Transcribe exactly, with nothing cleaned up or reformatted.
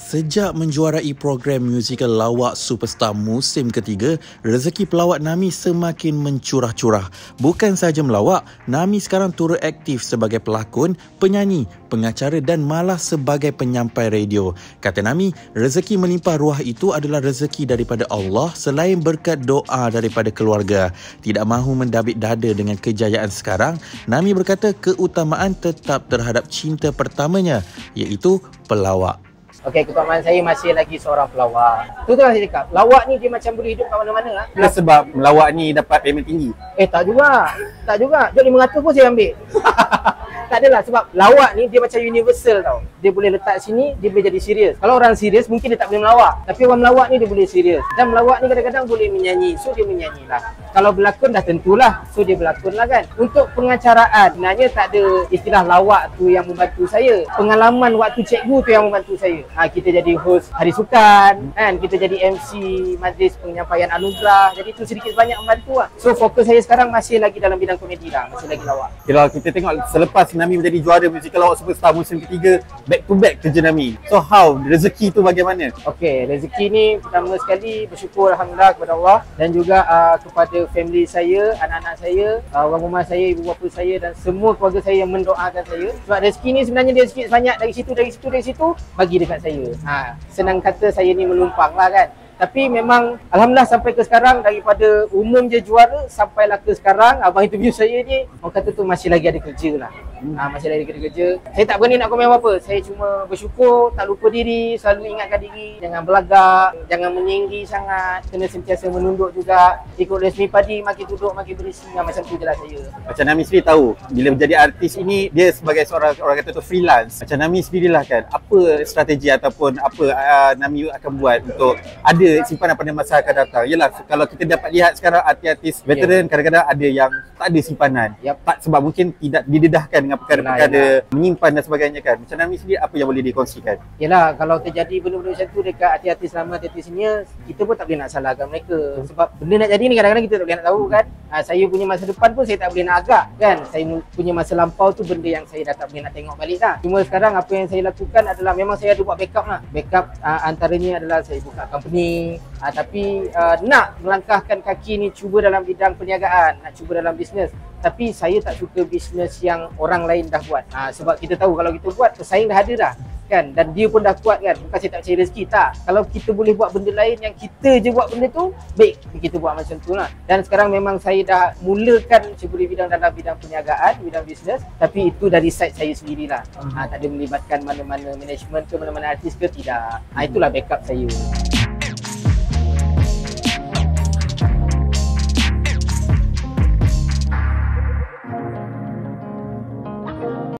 Sejak menjuarai program musikal lawak Superstar musim ketiga, rezeki pelawak Nami semakin mencurah-curah. Bukan sahaja melawak, Nami sekarang turut aktif sebagai pelakon, penyanyi, pengacara dan malah sebagai penyampai radio. Kata Nami, rezeki melimpah ruah itu adalah rezeki daripada Allah selain berkat doa daripada keluarga. Tidak mahu mendabik dada dengan kejayaan sekarang, Nami berkata keutamaan tetap terhadap cinta pertamanya, iaitu pelawak. Okey, keutamaan saya masih lagi seorang pelawak. Tu tu lah saya cakap. Lawak ni dia macam boleh hidup kat mana-mana lah. Ada sebab melawak ni dapat payment tinggi? Eh, tak juga. Tak juga. Jom lima ratus pun saya ambil. Tak adalah, sebab lawak ni dia macam universal tau. Dia boleh letak sini, dia boleh jadi serius. Kalau orang serius mungkin dia tak boleh melawak. Tapi orang melawak ni dia boleh serius. Dan melawak ni kadang-kadang boleh menyanyi. So dia menyanyi lah. Kalau berlakon dah tentulah. So dia berlakon lah kan. Untuk pengacaraan, sebenarnya tak ada istilah lawak tu yang membantu saya. Pengalaman waktu cikgu tu yang membantu saya. Ha, kita jadi host Hari Sukan kan, kita jadi M C majlis penyampaian anugerah. Jadi tu sedikit banyak membantu lah. So fokus saya sekarang masih lagi dalam bidang komedi lah. Masih lagi lawak. Kalau kita tengok selepas Nami menjadi juara musikal lawak Superstar musim ketiga, back to back kerja Nami. So how? Rezeki tu bagaimana? Okey, rezeki ni pertama sekali bersyukur Alhamdulillah kepada Allah. Dan juga uh, kepada family saya, anak-anak saya, uh, orang rumah saya, ibu bapa saya dan semua keluarga saya yang mendoakan saya. Sebab rezeki ni sebenarnya dia sikit banyak dari situ, dari situ, dari situ bagi dekat saya. Ha, senang kata saya ni melumpang lah kan. Tapi memang Alhamdulillah sampai ke sekarang, daripada umum je juara sampailah ke sekarang, abang interview saya ni, orang kata tu masih lagi ada kerja lah. Ha, masih lagi ada kerja. Saya tak berani nak komen apa-apa. Saya cuma bersyukur, tak lupa diri, selalu ingatkan diri, jangan belagak, jangan menyenggi sangat, kena sentiasa menunduk juga. Ikut resmi padi, makin duduk makin berisi. Ha, macam tu je lah saya. Macam Nami sendiri tahu, bila menjadi artis ini, dia sebagai seorang orang kata tu freelance. Macam Nami sendirilah kan, apa strategi ataupun apa uh, Nami akan buat untuk ada simpanan pada masa akan datang. Yalah, kalau kita dapat lihat sekarang artis-artis veteran, yeah, kadang-kadang ada yang tak ada simpanan. Yep. Tak, sebab mungkin tidak didedahkan dengan perkara-perkara menyimpan dan sebagainya kan. Macam Nami sendiri, apa yang boleh dikongsikan? Yalah, kalau terjadi benda-benda macam tu dekat artis-artis lama, artis senior, kita pun tak boleh nak salahkan mereka. Sebab benda nak jadi ni kadang-kadang kita tak boleh nak tahu kan. Ha, saya punya masa depan pun saya tak boleh nak agak kan. Saya punya masa lampau tu benda yang saya dah tak boleh nak tengok balik dah. Cuma sekarang apa yang saya lakukan adalah memang saya ada buat backup lah. Backup uh, antaranya adalah saya buka company. Ha, tapi uh, nak melangkahkan kaki ni cuba dalam bidang perniagaan, nak cuba dalam bisnes. Tapi saya tak suka bisnes yang orang lain dah buat. Ha, sebab kita tahu kalau kita buat, pesaing dah ada dah kan, dan dia pun dah kuat kan. Bukan saya tak percaya rezeki, tak. Kalau kita boleh buat benda lain yang kita je buat benda tu, baik kita buat macam tu lah. Dan sekarang memang saya dah mulakan cuba di bidang dalam bidang perniagaan, bidang bisnes. Tapi itu dari side saya sendirilah. Ha, tak ada melibatkan mana-mana management ke mana-mana artis ke, tidak. Ha, itulah backup saya.